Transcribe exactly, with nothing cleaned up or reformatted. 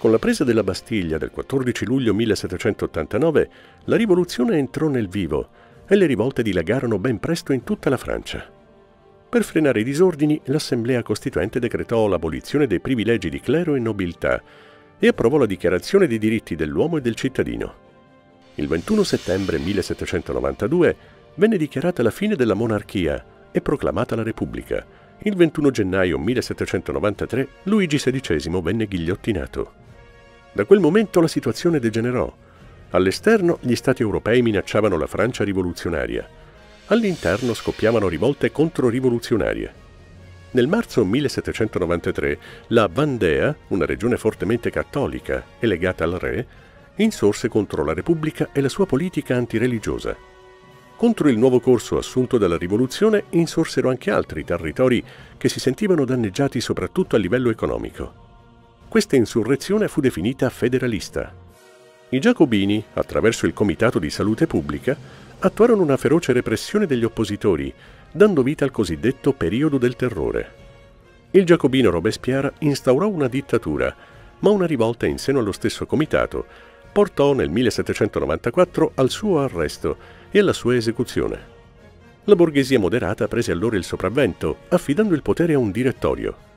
Con la presa della Bastiglia del quattordici luglio millesettecentottantanove, la rivoluzione entrò nel vivo e le rivolte dilagarono ben presto in tutta la Francia. Per frenare i disordini, l'Assemblea Costituente decretò l'abolizione dei privilegi di clero e nobiltà e approvò la Dichiarazione dei diritti dell'uomo e del cittadino. Il ventuno settembre millesettecentonovantadue venne dichiarata la fine della monarchia e proclamata la Repubblica. Il ventuno gennaio millesettecentonovantatré Luigi sedicesimo venne ghigliottinato. Da quel momento la situazione degenerò. All'esterno gli stati europei minacciavano la Francia rivoluzionaria. All'interno scoppiavano rivolte controrivoluzionarie. Nel marzo millesettecentonovantatré la Vendée, una regione fortemente cattolica e legata al re, insorse contro la Repubblica e la sua politica antireligiosa. Contro il nuovo corso assunto dalla rivoluzione insorsero anche altri territori che si sentivano danneggiati soprattutto a livello economico. Questa insurrezione fu definita federalista. I giacobini, attraverso il Comitato di Salute Pubblica, attuarono una feroce repressione degli oppositori, dando vita al cosiddetto periodo del terrore. Il giacobino Robespierre instaurò una dittatura, ma una rivolta in seno allo stesso comitato portò nel millesettecentonovantaquattro al suo arresto e alla sua esecuzione. La borghesia moderata prese allora il sopravvento, affidando il potere a un direttorio.